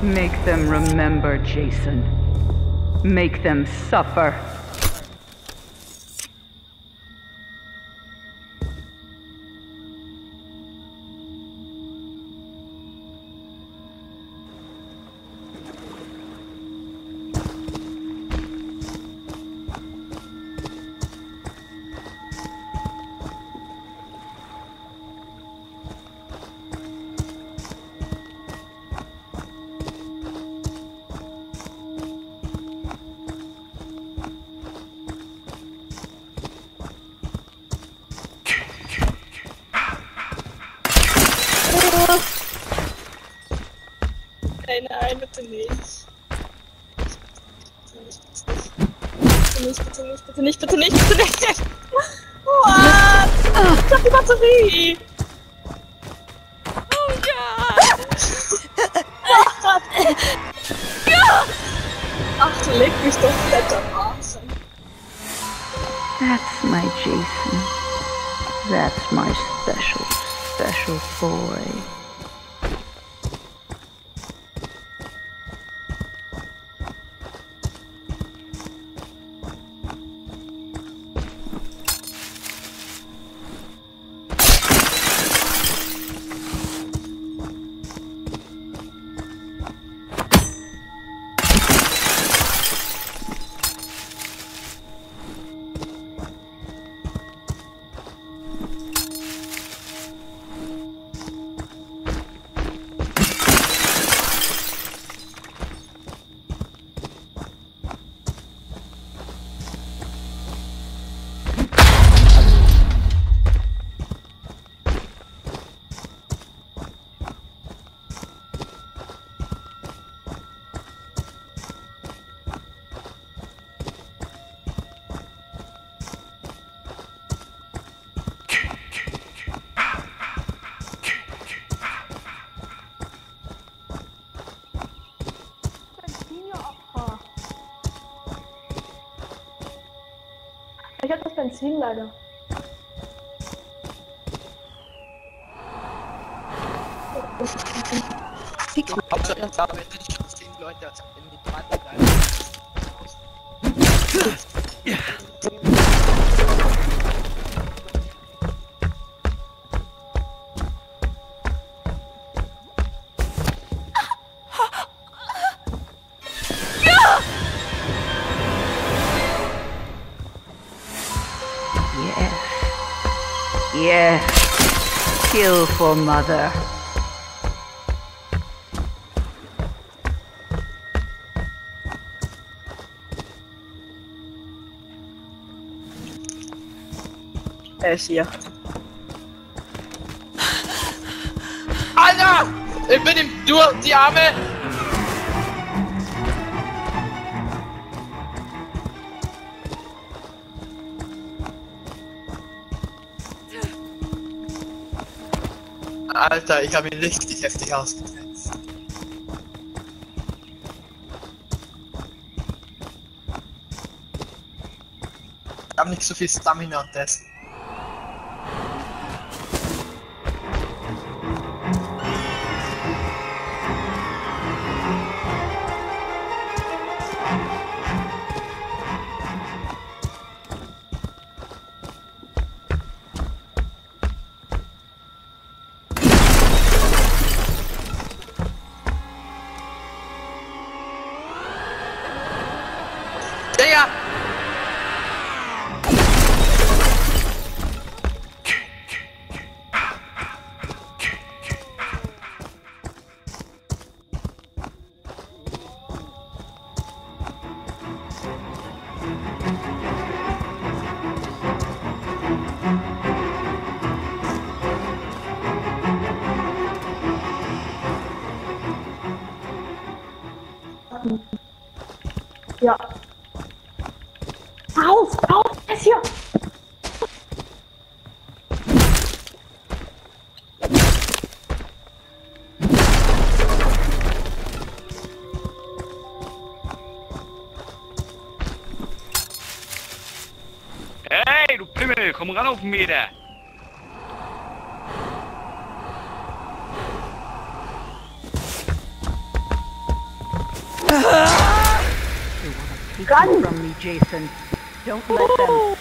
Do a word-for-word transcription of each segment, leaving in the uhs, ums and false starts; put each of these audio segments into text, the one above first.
Make them remember, Jason. Make them suffer. Nein, nein, bitte nicht. Bitte nicht, bitte nicht, bitte nicht, bitte nicht, bitte nicht, bitte nicht. What? Ich hab die Batterie. Oh ja. Ach, leg mich doch fett am Arsch. That's my Jason. That's my special, special boy. Ich hab das Benzin leider. Hauptsache, jetzt haben wir nicht schon zehn Leute in die Brande bleiben. Yes. Kill for mother. Er ist hier. Alter! Ich bin ihm durch die Arme! Alter, ich habe ihn richtig heftig ausgegrenzt. Ich habe nicht so viel Stamina und das. Digga! Ja. Auf, auf, er ist hier! Hey, du Pimmel, komm ran auf den Meter! They want to take you from me, Jason. Don't let them.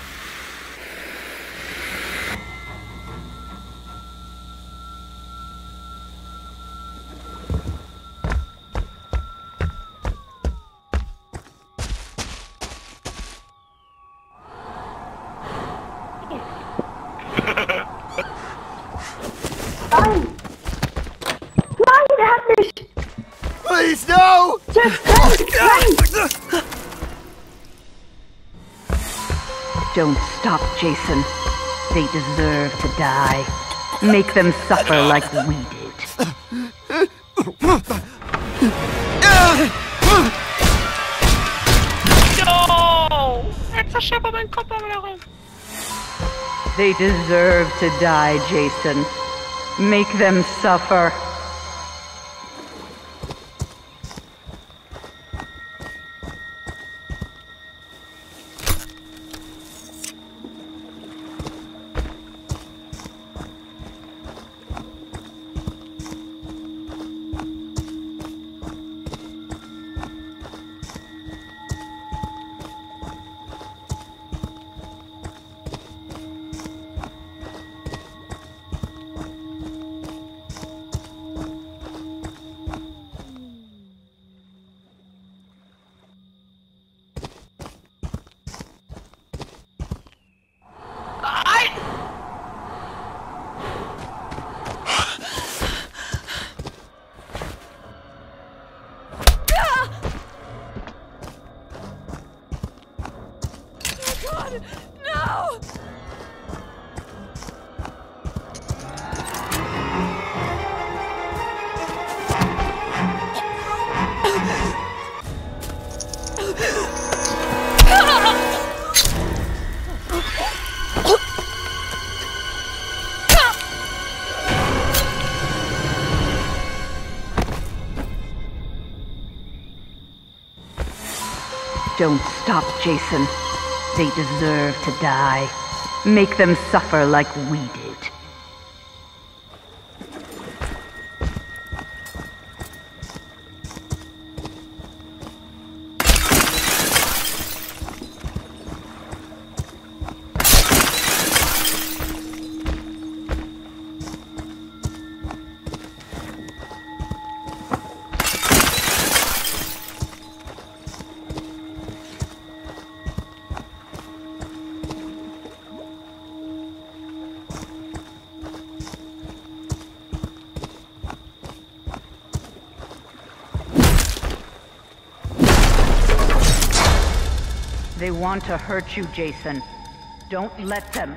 Nein! Nein, er hat mich! Please, no! Jetzt, nein! Don't stop, Jason. They deserve to die. Make them suffer like we did. No! Jetzt verschiebe mein Kopf aber darum. They deserve to die, Jason. Make them suffer. No! Don't stop, Jason. They deserve to die. Make them suffer like we did. They want to hurt you, Jason. Don't let them.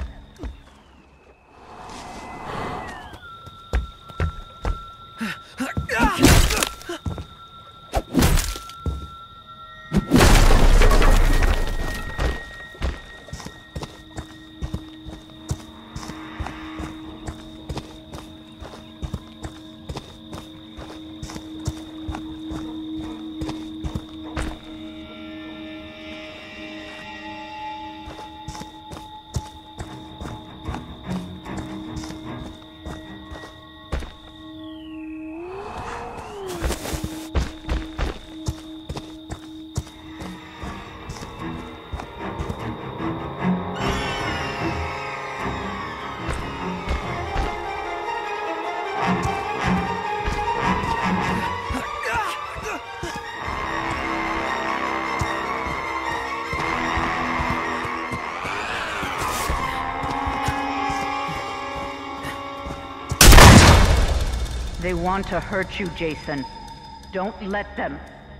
They want to hurt you, Jason. Don't let them.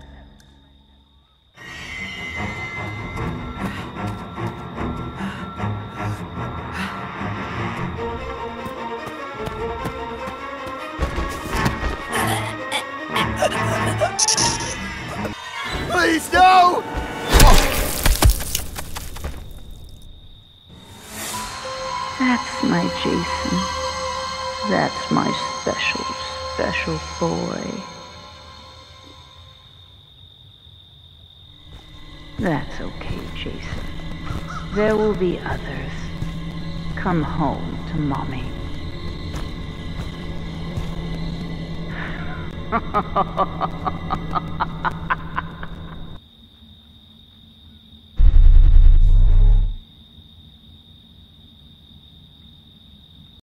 Please, no! That's my Jason. That's my special, special boy. That's okay, Jason. There will be others. Come home to Mommy. Ha ha ha ha ha ha.